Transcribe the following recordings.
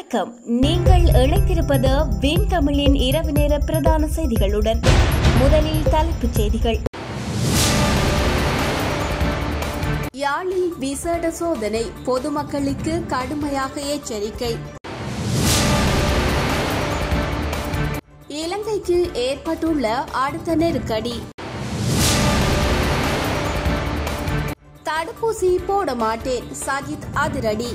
வணக்கம். நீங்கள் இணைந்திருப்பது வின் தமிழின் இரவு நேர பிரதான செய்திகளுடன். முதலில் தலைப்புச் செய்திகள். யாழில் விசேட சோதனை, பொதுமக்களுக்கு கடுமையாக எச்சரிக்கை. இலங்கைக்கு ஏற்பட்டுள்ள அடுத்த நெருக்கடி. தடுப்பூசி போட மாட்டேன், சஜித் அதிரடி.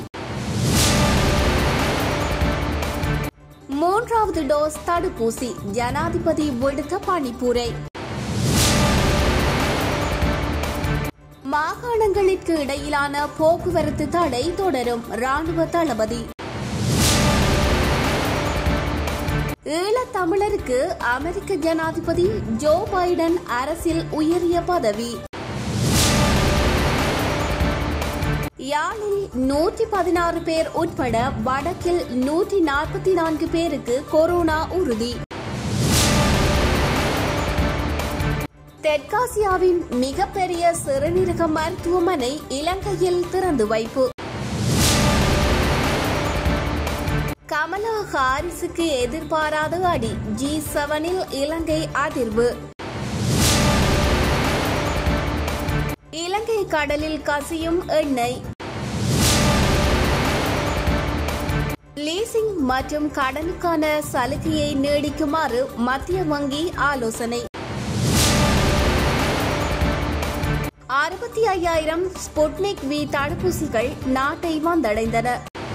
மூன்றாவது டோஸ் தடுப்பூசி, ஜனாதிபதி விடுத்த பணிப்புரை. மாகாணங்களுக்கு இடையிலான போக்குவரத்து தடை தொடரும், ராணுவ தளபதி. ஈழத்தமிழருக்கு அமெரிக்க ஜனாதிபதி ஜோ பைடன் அரசில் உயரிய பதவி. யாழில் 116 பேர் உட்பட வடக்கில் 144 பேருக்கு கொரோனா உறுதி. தெற்காசியாவின் மிகப்பெரிய சிறுநீரக மருத்துவமனை இலங்கையில் திறந்து வைப்பு. கமலா ஹாரிஸுக்கு எதிர்பாராத அடி, G7 இலங்கை அதிர்வு. இலங்கை கடலில் கசியும் எண்ணெய். லீசிங் மற்றும் கடனுக்கான சலுகையை நீடிக்குமாறு மத்திய வங்கி ஆலோசனை. 65,000 ஸ்புட்னிக் V தடுப்பூசிகள் நாட்டை வந்தடைந்தன.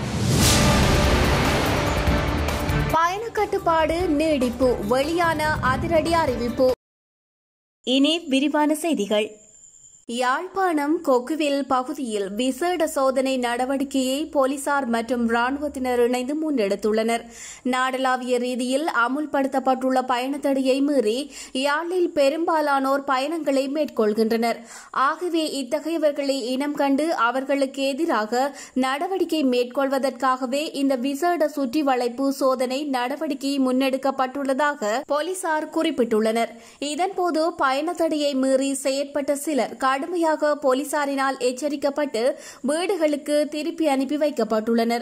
பயண கட்டுப்பாடு நீடிப்பு, வெளியான அதிரடி அறிவிப்பு. இனி விரிவான செய்திகள். யாழ்ப்பாணம் கொக்குவில் பகுதியில் விசேட சோதனை நடவடிக்கையை போலீசார் மற்றும் ராணுவத்தினர் இணைந்து முன்னெடுத்துள்ளனர். நாடளாவிய ரீதியில் அமுல்படுத்தப்பட்டுள்ள பயணத்தடையை மீறி யாழில் பெரும்பாலானோர் பயணங்களை மேற்கொள்கின்றனர். ஆகவே இத்தகையவர்களை இனம் கண்டு அவர்களுக்கு எதிராக நடவடிக்கை மேற்கொள்வதற்காகவே இந்த விசேட சுற்றி வளைப்பு சோதனை நடவடிக்கை முன்னெடுக்கப்பட்டுள்ளதாக போலீசார் குறிப்பிட்டுள்ளனர். இதன்போது பயணத்தடையை மீறி செயற்பட்ட சிலர் கடுமையாக போலீசாரினால் எச்சரிக்கப்பட்டு வீடுகளுக்கு திருப்பி அனுப்பி வைக்கப்பட்டுள்ளனர்.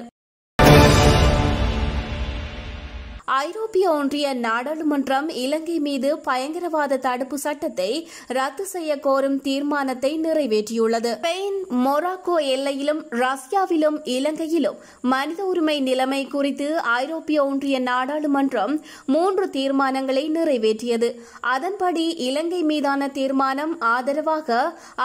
ஐரோப்பிய ஒன்றிய நாடாளுமன்றம் இலங்கை மீது பயங்கரவாத தடுப்பு சட்டத்தை ரத்து செய்ய கோரும் தீர்மானத்தை நிறைவேற்றியுள்ளது. ஸ்பெயின், மொராக்கோ எல்லையிலும் ரஷ்யாவிலும் இலங்கையிலும் மனித உரிமை நிலைமை குறித்து ஐரோப்பிய ஒன்றிய நாடாளுமன்றம் 3 தீர்மானங்களை நிறைவேற்றியது. அதன்படி இலங்கை மீதான தீர்மானம் ஆதரவாக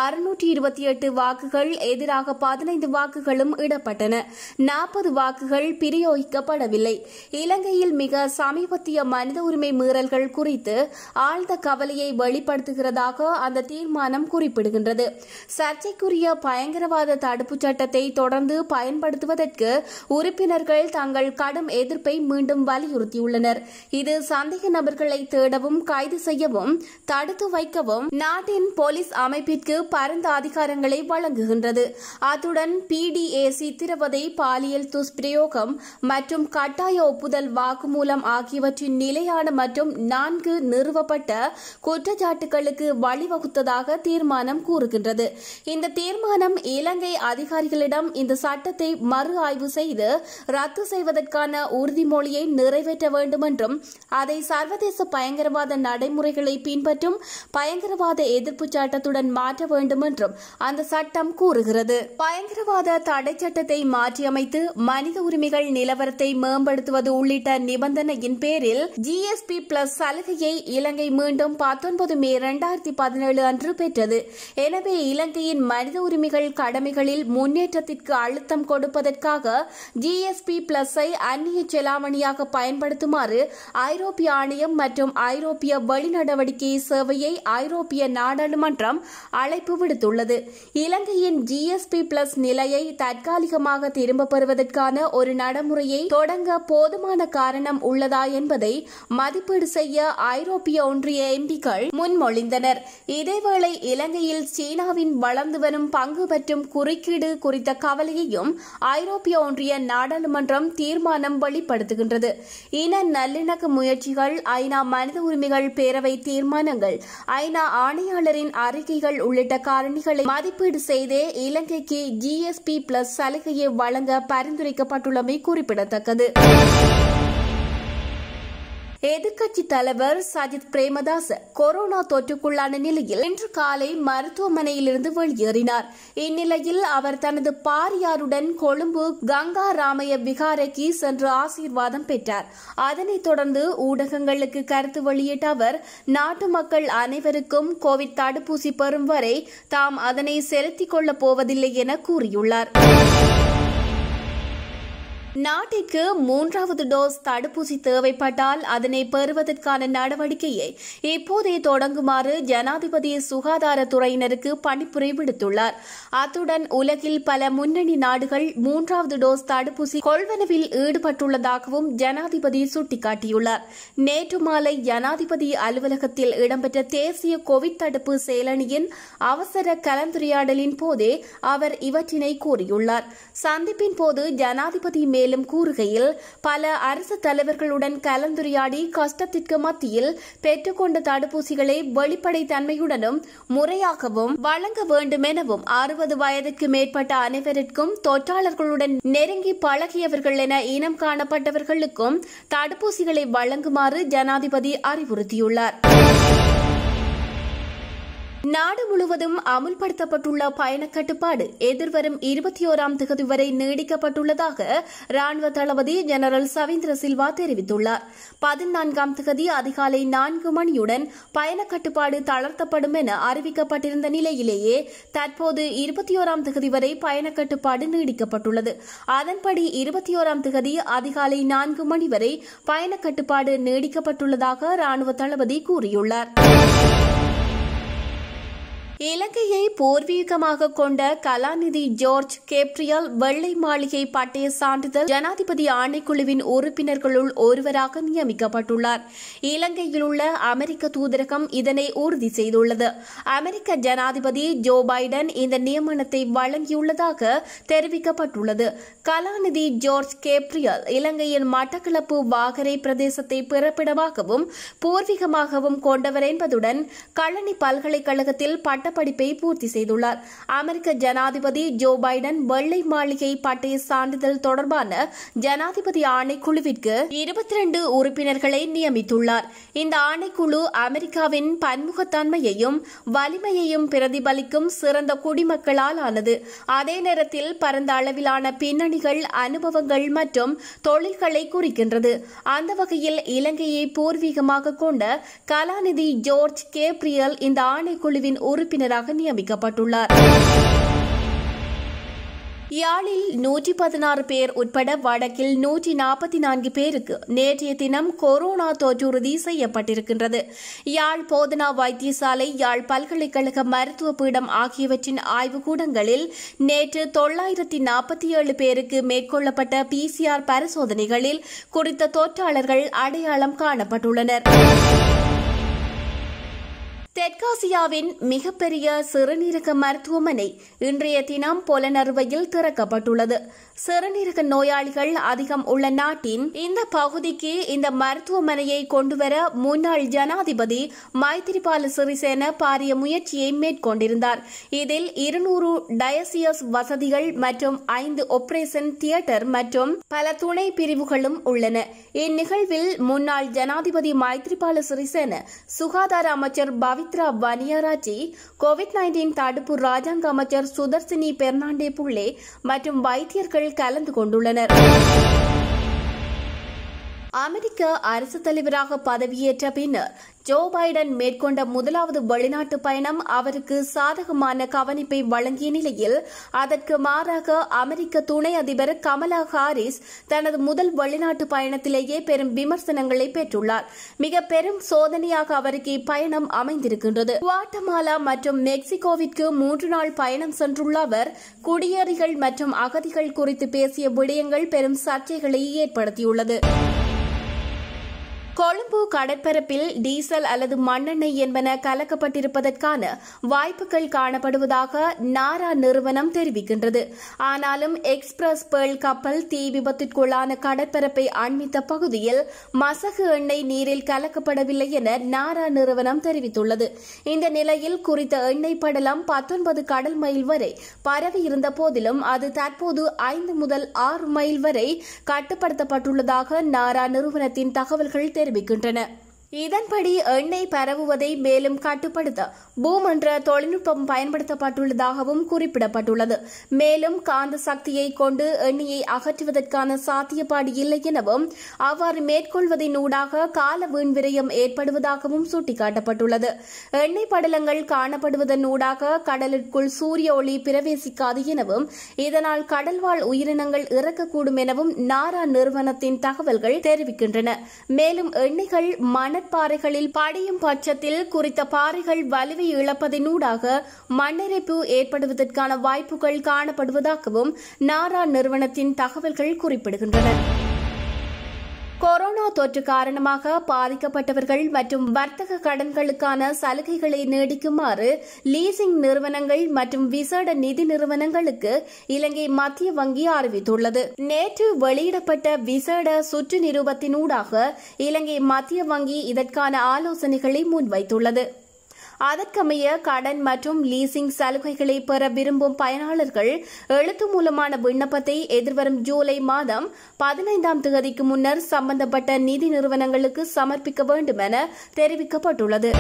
628 வாக்குகள், எதிராக 15 வாக்குகளும் இடப்பட்டன. 40 வாக்குகள் பிரயோகிக்கப்படவில்லை. இலங்கையில் மிக சமீபத்திய மனித உரிமை மீறல்கள் குறித்து ஆழ்ந்த கவலையை வெளிப்படுத்துகிறதாக அந்த தீர்மானம் குறிப்பிடுகின்றது. சர்ச்சைக்குரிய பயங்கரவாத தடுப்புச் சட்டத்தை தொடர்ந்து பயன்படுத்துவதற்கு உறுப்பினர்கள் தங்கள் கடும் எதிர்ப்பை மீண்டும் வலியுறுத்தியுள்ளனர். இது சந்தேக நபர்களை தேடவும் கைது செய்யவும் தடுத்து வைக்கவும் நாட்டின் போலீஸ் அமைப்பிற்கு பரந்த அதிகாரங்களை வழங்குகின்றது. அத்துடன் PDA, சித்திரவதை, பாலியல் துஷ்பிரயோகம் மற்றும் கட்டாய ஒப்புதல் வாக்குமூலம் ஆகியவற்றின் நிலையான மற்றும் 4 நிறுவப்பட்ட குற்றச்சாட்டுகளுக்கு வழிவகுத்ததாக தீர்மானம் கூறுகின்றது. இந்த தீர்மானம் இலங்கை அதிகாரிகளிடம் இந்த சட்டத்தை மறு ஆய்வு செய்து ரத்து செய்வதற்கான உறுதிமொழியை நிறைவேற்ற வேண்டும் என்றும் அதை சர்வதேச பயங்கரவாத நடைமுறைகளை பின்பற்றும் பயங்கரவாத எதிர்ப்பு சட்டத்துடன் மாற்ற வேண்டும் என்றும் அந்த சட்டம் கூறுகிறது. பயங்கரவாத தடை சட்டத்தை மாற்றியமைத்து மனித உரிமைகள் நிலவரத்தை மேம்படுத்துவது உள்ளிட்ட நிபந்தனையின் பேரில் GSP+ சலுகையை இலங்கை மீண்டும் 19 மே 2017 அன்று பெற்றது. எனவே இலங்கையின் மனித உரிமைகள் கடமைகளில் முன்னேற்றத்திற்கு அழுத்தம் கொடுப்பதற்காக GSP+-ஐ அந்நிய செலாவணியாக பயன்படுத்துமாறு ஐரோப்பிய ஆணையம் மற்றும் ஐரோப்பிய வெளிநடவடிக்கை சேவையை ஐரோப்பிய நாடாளுமன்றம் அழைப்பு விடுத்துள்ளது. இலங்கையின் GSP+ நிலையை தற்காலிகமாக திரும்பப் பெறுவதற்கான ஒரு நடைமுறையை தொடங்க போதுமான காரணம் உள்ளதா என்பதை மதிப்பீடு செய்ய ஐரோப்பிய ஒன்றிய எம்பிக்கள் முன்மொழிந்தனர். இதேவேளை இலங்கையில் சீனாவின் வளர்ந்து வரும் பங்கு மற்றும் குறுக்கீடு குறித்த கவலையையும் ஐரோப்பிய ஒன்றிய நாடாளுமன்றம் தீர்மானம் வெளிப்படுத்துகின்றது. இன நல்லிணக்க முயற்சிகள், ஐநா மனித உரிமைகள் பேரவை தீர்மானங்கள், ஐநா ஆணையாளரின் அறிக்கைகள் உள்ளிட்ட காரணிகளை மதிப்பீடு செய்தே இலங்கைக்கு GSP+ சலுகையை வழங்க பரிந்துரைக்கப்பட்டுள்ளமை குறிப்பிடத்தக்கது. எதிர்க்கட்சித் தலைவர் சஜித் பிரேமதாச கொரோனா தொற்றுக்குள்ளான நிலையில் இன்று காலை மருத்துவமனையிலிருந்து வெளியேறினார். இந்நிலையில் அவர் தனது பாரியாருடன் கொழும்பு கங்கா ராமய விகாரைக்கு சென்று ஆசீர்வாதம் பெற்றார். அதனைத் தொடர்ந்து ஊடகங்களுக்கு கருத்து வெளியிட்ட அவர், நாட்டு மக்கள் அனைவருக்கும் கோவிட் தடுப்பூசி பெறும் வரை தாம் அதனை செலுத்திக் கொள்ளப் போவதில்லை என கூறியுள்ளார். நாட்டிற்கு 3வது டோஸ் தடுப்பூசி தேவைப்பட்டால் அதனை பெறுவதற்கான நடவடிக்கையை இப்போதே தொடங்குமாறு ஜனாதிபதி சுகாதாரத்துறையினருக்கு பணிப்புரை விடுத்துள்ளார். அத்துடன் உலகில் பல முன்னணி நாடுகள் 3வது டோஸ் தடுப்பூசி கொள்வனவில் ஈடுபட்டுள்ளதாகவும் ஜனாதிபதி சுட்டிக்காட்டியுள்ளார். நேற்று மாலை ஜனாதிபதி அலுவலகத்தில் இடம்பெற்ற தேசிய கோவிட் தடுப்பு செயலணியின் அவசர கலந்துரையாடலின் போதே அவர் இவற்றினை கூறியுள்ளார். சந்திப்பின் போது ஜனாதிபதி மேலும் கூறுகையில், பல அரசு தலைவர்களுடன் கலந்துரையாடி கஷ்டத்திற்கு மத்தியில் பெற்றுக்கொண்ட தடுப்பூசிகளை வெளிப்படைத்தன்மையுடனும் முறையாகவும் வழங்க வேண்டும் எனவும் 60 வயதுக்கு மேற்பட்ட அனைவருக்கும் தொற்றாளர்களுடன் நெருங்கி பழகியவர்கள் என இனம் காணப்பட்டவர்களுக்கும் தடுப்பூசிகளை வழங்குமாறு ஜனாதிபதி அறிவுறுத்தியுள்ளார். நாடு முழுவதும் அமுல்படுத்தப்பட்டுள்ள பயணக் கட்டுப்பாடு எதிர்வரும் 21ஆம் தேதி வரை நீடிக்கப்பட்டுள்ளதாக ராணுவ தளபதி ஜெனரல் சவேந்திர சில்வா தெரிவித்துள்ளார். 14ஆம் தேதி அதிகாலை 4 மணியுடன் பயணக் கட்டுப்பாடு தளர்த்தப்படும் என அறிவிக்கப்பட்டிருந்த நிலையிலேயே தற்போது 21ஆம் தேதி வரை பயணக் கட்டுப்பாடு நீடிக்கப்பட்டுள்ளது. அதன்படி 21ஆம் தேதி அதிகாலை 4 மணி வரை பயணக் கட்டுப்பாடு நீடிக்கப்பட்டுள்ளதாக ராணுவ தளபதி கூறியுள்ளார். இலங்கையை பூர்வீகமாக கொண்ட கலாநிதி ஜார்ஜ் கேப்ரியல் வெள்ளை மாளிகை பட்டய சான்றிதழ் ஜனாதிபதி ஆணைக்குழுவின் உறுப்பினர்களுள் ஒருவராக நியமிக்கப்பட்டுள்ளார். இலங்கையில் உள்ள அமெரிக்க தூதரகம் இதனை உறுதி செய்துள்ளது. அமெரிக்க ஜனாதிபதி ஜோ பைடன் இந்த நியமனத்தை வழங்கியுள்ளதாக தெரிவிக்கப்பட்டுள்ளது. கலாநிதி ஜார்ஜ் கேப்ரியல் இலங்கையின் மட்டக்களப்பு வாகரை பிரதேசத்தை பிறப்பிடமாகவும் பூர்வீகமாகவும் கொண்டவர் என்பதுடன் கழனி பல்கலைக்கழகத்தில் படிப்பை பூர்த்தி செய்துள்ளார். அமெரிக்க ஜனாதிபதி ஜோ பைடன் வெள்ளை மாளிகை பட்டய சான்றிதழ் தொடர்பான ஜனாதிபதி ஆணைக்குழுவிற்கு 22 உறுப்பினர்களை நியமித்துள்ளார். இந்த ஆணைக்குழு அமெரிக்காவின் பன்முகத்தன்மையையும் வலிமையையும் பிரதிபலிக்கும் சிறந்த குடிமக்களால் ஆனது. அதே நேரத்தில் பரந்த அளவிலான பின்னணிகள், அனுபவங்கள் மற்றும் தொழில்களை குறிக்கின்றது. அந்த வகையில் இலங்கையை பூர்வீகமாக கொண்ட கலாநிதி ஜார்ஜ் கேப்ரியல் இந்த ஆணைக்குழுவின் உறுப்பினராக நியமிக்கப்பட்டுள்ளார். யாழில் 116 பேர் உட்பட வடக்கில் 144 பேருக்கு நேற்றைய தினம் கொரோனா தொற்றுறுதி செய்யப்பட்டிருக்கின்றது. யாழ் போதனா வைத்தியசாலை, யாழ் பல்கலைக்கழக மருத்துவ பீடம் ஆகியவற்றின் ஆய்வுக்கூடங்களில் நேற்று 947 பேருக்கு மேற்கொள்ளப்பட்ட PCR பரிசோதனைகளில் குறித்த தொற்றாளர்கள் அடையாளம் காணப்பட்டுள்ளனர். தெற்காசியாவின் மிகப்பெரிய சிறுநீரக மருத்துவமனை இன்றைய தினம் பொலனறுவையில் திறக்கப்பட்டுள்ளது. சிறுநீரக நோயாளிகள் அதிகம் உள்ள நாட்டின் இந்த பகுதிக்கு இந்த மருத்துவமனையை கொண்டுவர முன்னாள் ஜனாதிபதி மைத்திரிபால சிறிசேன பாரிய முயற்சியை மேற்கொண்டிருந்தார். இதில் 200 டயசியஸ் வசதிகள் மற்றும் 5 ஆபரேஷன் தியேட்டர் மற்றும் பல துணை பிரிவுகளும் உள்ளன. இந்நிகழ்வில் முன்னாள் ஜனாதிபதி மைத்திரிபால சிறிசேன, சுகாதார அமைச்சர் பவித்ரா வனியராஜி, கோவிட்-19 தடுப்பு ராஜாங்க அமைச்சர் சுதர்சினி பெர்னாண்டே புள்ளே மற்றும் வைத்தியர்கள் கலந்து கொண்டுள்ளனர். அமெரிக்க அரசு தலைவராக பதவியேற்ற பின்னர் ஜோ பைடன் மேற்கொண்ட முதலாவது வெளிநாட்டு பயணம் அவருக்கு சாதகமான கவனிப்பை வழங்கிய நிலையில் அதற்கு மாறாக அமெரிக்க துணை அதிபர் கமலா ஹாரிஸ் தனது முதல் வெளிநாட்டு பயணத்திலேயே பெரும் விமர்சனங்களை பெற்றுள்ளார். மிக பெரும் சோதனையாக அவருக்கு இப்பயணம் அமைந்திருக்கின்றது. குவாட்டமாலா மற்றும் மெக்சிகோவிற்கு 3 நாள் பயணம் சென்றுள்ள அவர் குடியேறிகள் மற்றும் அகதிகள் குறித்து பேசிய விடயங்கள் பெரும் சர்ச்சைகளை ஏற்படுத்தியுள்ளது. கொழும்பு கடற்பரப்பில் டீசல் அல்லது மண்ணெண்ணெய் என்பன கலக்கப்பட்டிருப்பதற்கான வாய்ப்புகள் காணப்படுவதாக நாரா நிறுவனம் தெரிவிக்கின்றது. ஆனாலும் எக்ஸ்பிரஸ் பேர்ல் கப்பல் தீ விபத்திற்குள்ளான கடற்பரப்பை அண்மித்த பகுதியில் மசகு எண்ணெய் நீரில் கலக்கப்படவில்லை என நாரா நிறுவனம் தெரிவித்துள்ளது. இந்த நிலையில் குறித்த எண்ணெய் படலம் 19 கடல் மைல் வரை பரவியிருந்த போதிலும் அது தற்போது 5 முதல் 6 மைல் வரை கட்டுப்படுத்தப்பட்டுள்ளதாக நாரா நிறுவனத்தின் தகவல்கள் தெரிவிக்கின்றன. இதன்படி எண்ணெய் பரவுவதை மேலும் கட்டுப்படுத்த பூம் என்ற தொழில்நுட்பம் பயன்படுத்தப்பட்டுள்ளதாகவும் குறிப்பிடப்பட்டுள்ளது. மேலும் காந்த சக்தியை கொண்டு எண்ணெயை அகற்றுவதற்கான சாத்தியப்பாடு இல்லை எனவும் அவ்வாறு மேற்கொள்வதனூடாக கால வீண் விரயம் ஏற்படுவதாகவும் சுட்டிக்காட்டப்பட்டுள்ளது. எண்ணெய் படலங்கள் காணப்படுவதனூடாக கடலுக்குள் சூரிய ஒளி பிரவேசிக்காது எனவும் இதனால் கடல்வாழ் உயிரினங்கள் இறக்கக்கூடும் எனவும் நாரா நிறுவனத்தின் தகவல்கள் தெரிவிக்கின்றன. மேலும் எண்ணெய்கள் பாறைகளில் படியும் பட்சத்தில் குறித்த பாறைகள் வலுவை இழப்பதனூடாக மண்ணரிப்பு ஏற்படுவதற்கான வாய்ப்புகள் காணப்படுவதாகவும் நாரா நிறுவனத்தின் தகவல்கள் குறிப்பிடுகின்றன. கொரோனா தொற்று காரணமாக பாதிக்கப்பட்டவர்கள் மற்றும் வர்த்தக கடன்களுக்கான சலுகைகளை நீடிக்குமாறு லீசிங் நிறுவனங்கள் மற்றும் விசேட நிதி நிறுவனங்களுக்கு இலங்கை மத்திய வங்கி அறிவித்துள்ளது. நேற்று வெளியிடப்பட்ட விசேட சுற்று நிரூபத்தினூடாக இலங்கை மத்திய வங்கி இதற்கான ஆலோசனைகளை முன்வைத்துள்ளது. அதற்கமைய கடன் மற்றும் லீசிங் சலுகைகளை பெற விரும்பும் பயனாளர்கள் எழுத்து மூலமான விண்ணப்பத்தை எதிர்வரும் ஜூலை மாதம் 15ஆம் தேதிக்கு முன்னர் சம்பந்தப்பட்ட நிதி நிறுவனங்களுக்கு சமர்ப்பிக்க வேண்டும் என தெரிவிக்கப்பட்டுள்ளது.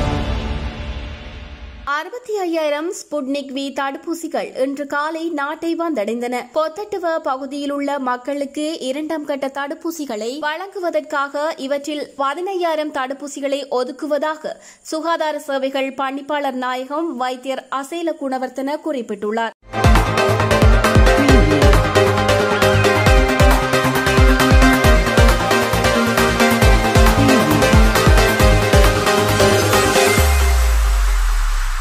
65,000 ஸ்புட்னிக் வி தடுப்பூசிகள் இன்று காலை நாட்டை வந்தடைந்தன. கொத்தட்டுவ பகுதியில் உள்ள மக்களுக்கு 2ஆம் கட்ட தடுப்பூசிகளை வழங்குவதற்காக இவற்றில் 15,000 தடுப்பூசிகளை ஒதுக்குவதாக சுகாதார சேவைகள் பணிப்பாளர் நாயகம் வைத்தியர் அசேல குணவர்த்தன குறிப்பிட்டுள்ளார்.